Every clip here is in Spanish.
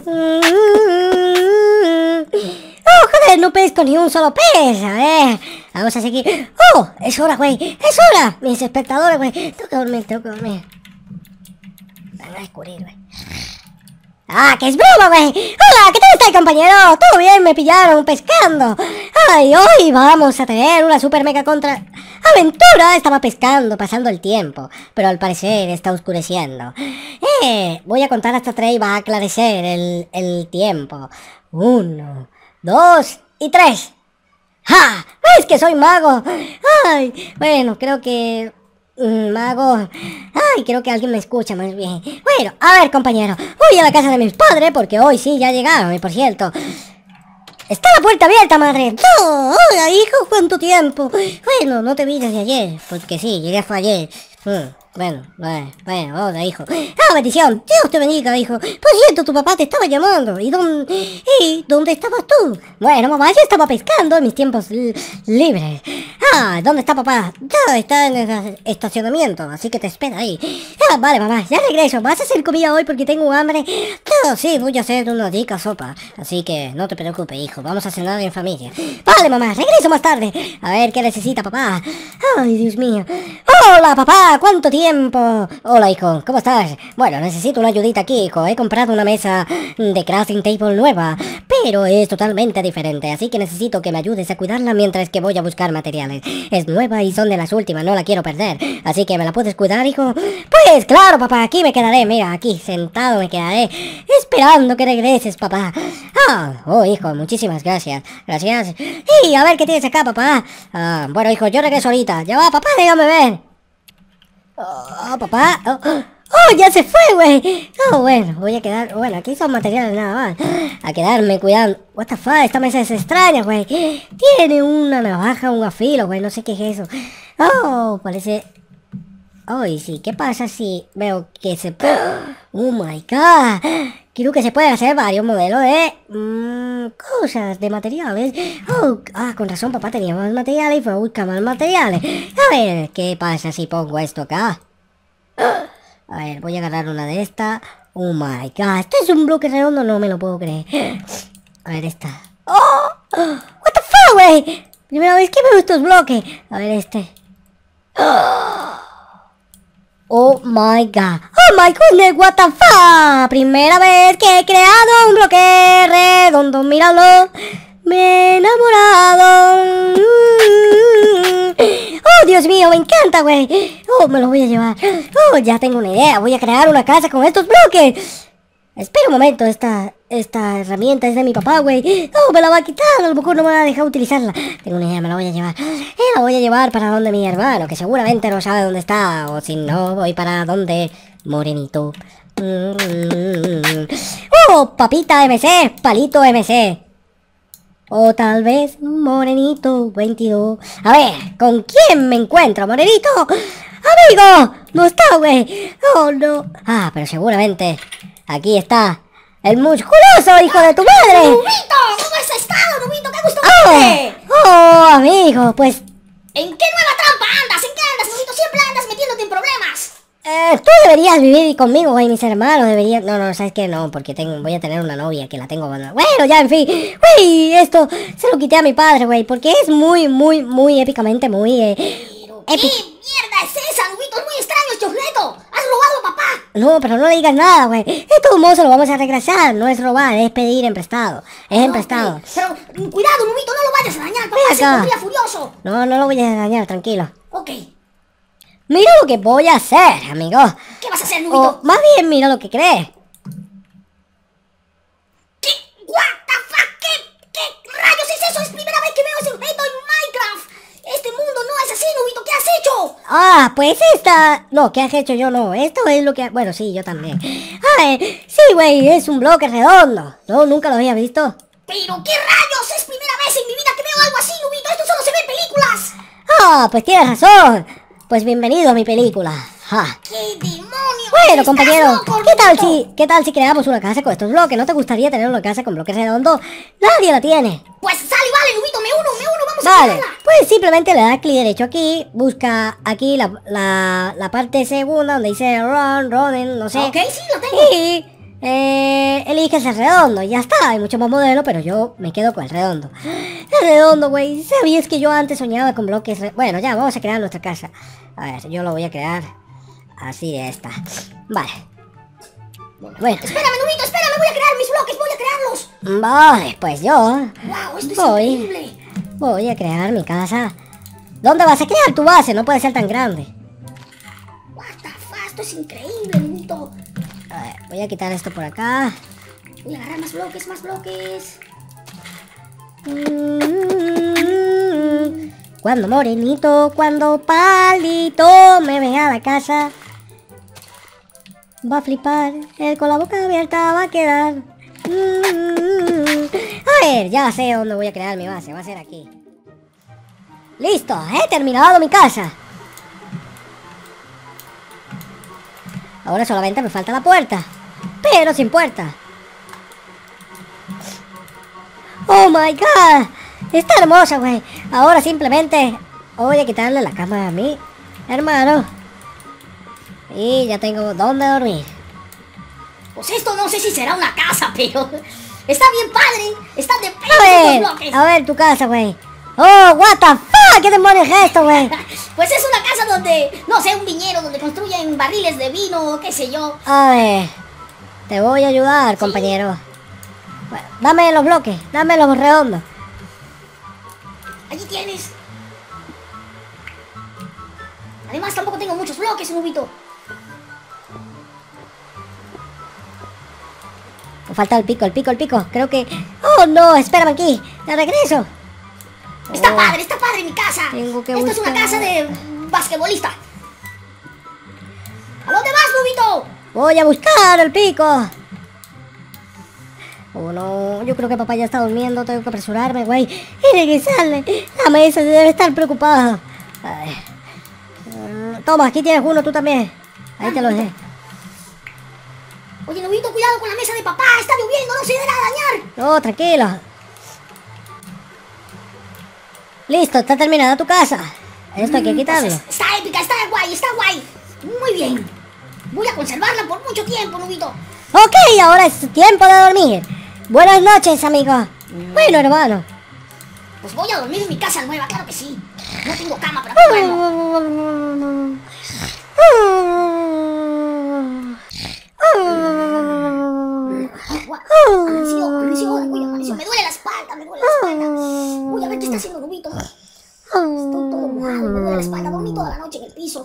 Oh, joder, no pesco ni un solo pez. A ver, vamos a seguir. Oh, es hora, güey. Es hora. Mis espectadores, güey. Tengo que dormir, tengo que dormir. Van a descubrir, güey. ¡Ah, que es broma, güey! ¡Hola! ¿Qué tal está, compañero? ¿Todo bien? Me pillaron pescando. ¡Ay, hoy vamos a tener una super mega contra... ¡Aventura! Estaba pescando, pasando el tiempo. Pero al parecer está oscureciendo. Voy a contar hasta 3 y va a aclarecer el tiempo. 1, 2 y 3. ¡Ja! ¡Es que soy mago! ¡Ay! Bueno, creo que... mago... Ay, creo que alguien me escucha más bien. Bueno, a ver, compañero. Voy a la casa de mis padres porque hoy sí ya llegaron. Y por cierto... ¡Está la puerta abierta, madre! ¡No! ¡Hola, hijo! ¿Cuánto tiempo? Bueno, no te vi desde ayer. Porque sí, llegué fue ayer. Bueno, hola, hijo. ¡Ah, bendición! Dios te bendiga, hijo. Por cierto, tu papá te estaba llamando. ¿Y dónde estabas tú? Bueno, mamá, yo estaba pescando en mis tiempos libres. Ah, ¿dónde está papá? Ya está en el estacionamiento, así que te espera ahí. Ah, vale, mamá, ya regreso. ¿Vas a hacer comida hoy porque tengo hambre? Ah, sí, voy a hacer una rica sopa. Así que no te preocupes, hijo. Vamos a cenar en familia. Vale, mamá, regreso más tarde. A ver qué necesita papá. Ay, Dios mío. Hola, papá, ¿cuánto tiempo? Hola, hijo, ¿cómo estás? Bueno, necesito una ayudita aquí, hijo. He comprado una mesa de crafting table nueva, pero es totalmente diferente, así que necesito que me ayudes a cuidarla mientras que voy a buscar materiales. Es nueva y son de las últimas, no la quiero perder. Así que ¿me la puedes cuidar, hijo? Pues claro, papá, aquí me quedaré, mira, aquí sentado me quedaré, esperando que regreses, papá. Oh, hijo, muchísimas gracias. Gracias. Y a ver qué tienes acá, papá. Bueno, hijo, yo regreso ahorita. Ya va, papá, déjame ver. Oh, papá. Oh, ya se fue, güey. Oh, bueno, voy a quedar... Bueno, aquí son materiales nada más. A quedarme cuidando. What the fuck, esta mesa es extraña, güey. Tiene una navaja, un afilo, güey. No sé qué es eso. Oh, parece... Oh, y sí, ¿qué pasa si veo que se puede... Oh, my God. Creo que se pueden hacer varios modelos de... cosas, de materiales. Oh, con razón, papá tenía más materiales y fue a buscar más materiales. A ver, ¿qué pasa si pongo esto acá? A ver, voy a agarrar una de estas. Oh, my God. ¿Este es un bloque redondo? No me lo puedo creer. A ver, esta. Oh, what the fuck, güey. Primera vez que veo estos bloques. A ver, este. Oh my God. Oh my goodness, what the fuck. Primera vez que he creado un bloque redondo. Míralo. Me he enamorado. Oh, Dios mío, me encanta, güey. Oh, me lo voy a llevar. Oh, ya tengo una idea. Voy a crear una casa con estos bloques. Espera un momento, esta herramienta es de mi papá, güey. Oh, me la va a quitar, a lo mejor no me va a dejar utilizarla. Tengo una idea, me la voy a llevar. La voy a llevar para donde mi hermano, que seguramente no sabe dónde está. O si no, voy para donde Morenito. Oh, papita MC, palito MC. O tal vez Morenito 22. A ver, ¿con quién me encuentro, Morenito? ¡Amigo! No está, güey. Oh, no. Pero seguramente aquí está el musculoso hijo de tu madre. ¡Nubito! ¿Cómo has estado, Nubito? ¡Qué gusto verte! Oh, amigo, pues... ¿En qué nueva trampa andas? ¿En qué andas, Nubito? Siempre andas metiéndote en problemas. Tú deberías vivir conmigo, güey, mis hermanos deberían... No, ¿sabes qué? No, porque voy a tener una novia que la tengo... Bueno, ya, en fin. Güey, esto se lo quité a mi padre, güey, porque es muy épicamente, muy... ¿Pero qué mierda es esa, Nubito? Es muy extraño este objeto. ¿Has robado a papá? No, pero no le digas nada, güey. De todos modos se lo vamos a regresar. No es robar, es pedir emprestado. Es emprestado. Okay. Pero cuidado, Nubito, no lo vayas a dañar. Papá se pondría furioso. No lo voy a dañar, tranquilo. Ok. Mira lo que voy a hacer, amigo. ¿Qué vas a hacer, Nubito? Más bien mira lo que crees. ¿Qué? What the fuck? ¿Qué rayos es eso? Es primera vez que veo ese objeto en Minecraft. Este mundo no es así, Nubito. ¿Qué has hecho? Pues esta... No, ¿qué has hecho yo? No, esto es lo que... Bueno, sí, yo también. Sí, güey, es un bloque redondo. No, nunca lo había visto. ¿Pero qué rayos? Es primera vez en mi vida que veo algo así, Nubito. Esto solo se ve en películas. Pues tienes razón. Pues bienvenido a mi película. ¡Qué demonios! Bueno, compañero, ¿qué tal si creamos una casa con estos bloques? ¿No te gustaría tener una casa con bloques redondos? Nadie la tiene. Pues sale, vale, Nubito, me uno, vamos a Vale, crearla. pues simplemente le das clic derecho aquí, busca aquí la parte segunda donde dice run, running, no sé. Ok, sí, lo tengo. Y eliges el redondo. Ya está, hay muchos más modelos, pero yo me quedo con el redondo. El redondo, güey. ¿Sabías que yo antes soñaba con bloques? Bueno, ya, vamos a crear nuestra casa. A ver, yo lo voy a crear así de esta. Vale. Bueno. Espérame, Nubito, espérame, voy a crear mis bloques, voy a crearlos. Vale, pues yo Wow, esto es increíble. voy a crear mi casa. ¿Dónde vas a crear tu base? No puede ser tan grande. What the fuck, esto es increíble, Nubito. A ver, voy a quitar esto por acá. Voy a agarrar más bloques, más bloques. Cuando morenito, cuando palito me vea a la casa, va a flipar, él con la boca abierta va a quedar. A ver, ya sé dónde voy a crear mi base, va a ser aquí. Listo, he terminado mi casa. Ahora solamente me falta la puerta, pero sin puerta. Oh my god, está hermosa, güey. Ahora simplemente voy a quitarle la cama a mi hermano. Y ya tengo dónde dormir. Pues esto no sé si será una casa, pero está bien padre. Están de pelos estos bloques. A ver tu casa, güey. Oh, what the fuck, ¿qué demonios es esto, güey? Pues es una casa donde, no sé, un viñedo donde construyen barriles de vino, qué sé yo. A ver, te voy a ayudar, compañero. Bueno, dame los bloques, dame los redondos. Allí tienes. Además tampoco tengo muchos bloques, Nubito. Me falta el pico, el pico, el pico. Creo que... Oh, no, espérame aquí. De regreso. Está padre mi casa. Tengo que Esta es una buscar. casa de basquetbolista. ¿A dónde vas, Nubito? Voy a buscar el pico. Oh, no. Yo creo que papá ya está durmiendo. Tengo que apresurarme, güey. Y regresarle. La mesa debe estar preocupada. Ay. Toma, aquí tienes uno, tú también. Ahí te lo dejé. Oye, Nubito, cuidado con la mesa de papá. Está lloviendo, no se irá a dañar. No, tranquilo. Listo, está terminada tu casa. Esto hay que quitarlo. Pues está épica, está guay, está guay. Muy bien. Voy a conservarla por mucho tiempo, Nubito. Ok, ahora es tiempo de dormir. Buenas noches, amigo. Bueno, hermano. Pues voy a dormir en mi casa nueva, claro que sí. No tengo cama, pero aquí duermo. Amaneció. Me duele la espalda, me duele la espalda. Voy a ver qué está haciendo Nubito. Estoy todo mojado, me duele la espalda. Dormí toda la noche en el piso.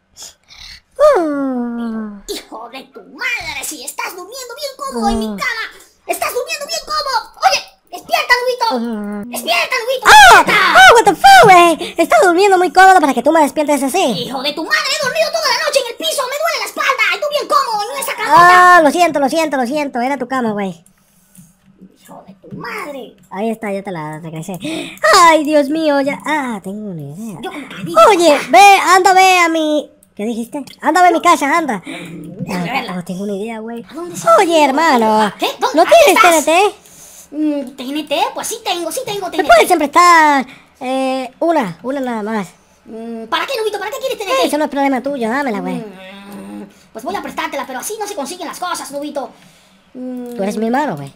Hijo de tu madre, si estás durmiendo bien cómodo en mi cama. Estás durmiendo bien cómodo. Oye, despierta, Nubito. Despierta, Nubito. Despierta. What the fuck, güey. Estás durmiendo muy cómodo para que tú me despiertes así. Hijo de tu madre, he dormido toda la noche en el piso. Me duele la espalda. Y tú bien cómodo en esa camita. Lo siento. Era tu cama, güey. Hijo de tu madre. Ahí está, ya te la regresé. Ay, Dios mío, ya. Ah, tengo una idea. Yo como que le digo, Oye, ve a mi... ¿Qué dijiste? Anda a ver mi casa, anda. déjame verla. Oh, tengo una idea, güey. ¿A dónde se ha Oye, ido? hermano. ¿Qué? ¿No ¿Aquí tienes estás? TNT? ¿TNT? Pues sí tengo ¿Me TNT. puedes prestar una nada más? ¿Para qué, Nubito? ¿Para qué quieres TNT? Eso no es problema tuyo, dámela, güey. Pues voy a prestártela, pero así no se consiguen las cosas, Nubito. Tú eres mi hermano, güey.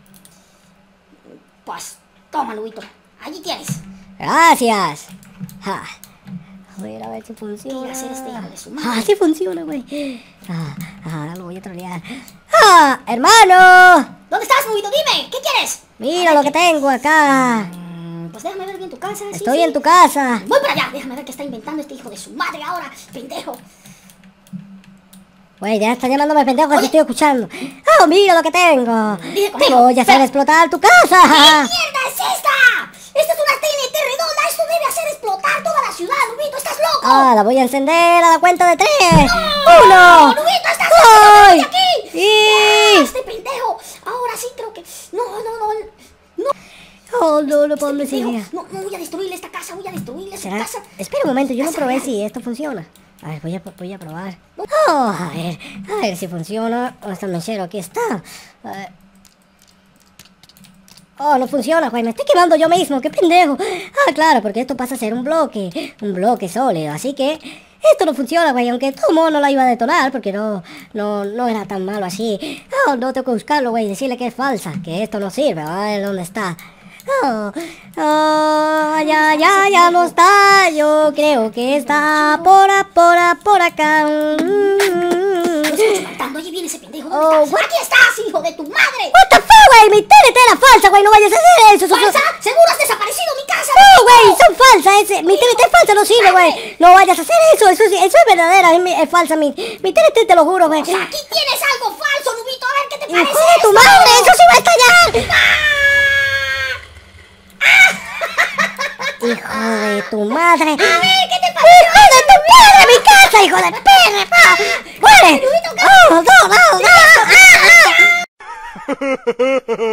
Pues, toma, Nubito. Allí tienes. Gracias. Ja. A ver si funciona. ¿Qué iba a hacer este hijo de su madre? Ah, sí funciona, güey. Lo voy a trolear. Hermano. ¿Dónde estás, Nubito? Dime, ¿qué quieres? Mira lo que tengo acá. Pues déjame ver bien tu casa. Sí, Estoy sí. en tu casa. Voy para allá. Déjame ver qué está inventando este hijo de su madre ahora, pendejo. Güey, ya está llamándome pendejo que Oye. te estoy escuchando. Oh, mira lo que tengo. Dije Te conmigo. voy a hacer Pero- explotar tu ¿Qué casa. mierda es esta? Esta es una TNT redonda. Esto debe hacer explotar toda la ciudad, Nubito. ¿Estás loco? La voy a encender a la cuenta de 3. ¡No! 1. ¡Nubito, estás ¡Ay! loco! ¡Aquí! ¡Y! Este pendejo. Ahora sí creo que... No. Oh, no puedo Este pendejo. decir. No voy a destruirle esta casa. Voy a destruirle su ¿Será? casa. Espera un momento, yo no Casa probé real. si esto funciona. A ver, voy a probar. A ver si funciona. ¿Dónde está el mechero? Aquí está. No funciona, güey. Me estoy quemando yo mismo. ¡Qué pendejo! Claro, porque esto pasa a ser un bloque sólido. Así que Esto no funciona, güey, aunque todo modo no la iba a detonar, porque no era tan malo así. No tengo que buscarlo, güey, decirle que es falsa, que esto no sirve, a ver dónde está. Ya no está, yo creo que está por acá. Lo escucho cantando, allí viene ese pendejo. ¿Dónde estás? ¡Aquí estás, hijo de tu madre! What the fuck, güey, mi TNT era falsa, güey, no vayas a hacer eso. ¿Falsa? ¿Seguro has desaparecido mi casa? No, güey, son falsas, mi TNT es falsa, no sirve, güey. No vayas a hacer eso es verdadera, es falsa, mi TNT, te lo juro, güey. O sea, aquí tienes algo falso, Nubito, a ver qué te parece. ¡Hijo de tu madre! ¡Eso sí va a estallar! ¡Hijo de tu madre! A ver, ¿qué te parece? ¡Hijo de tu madre! ¡Mi casa, hijo de perra! ¡Muere! ¡Oh, no!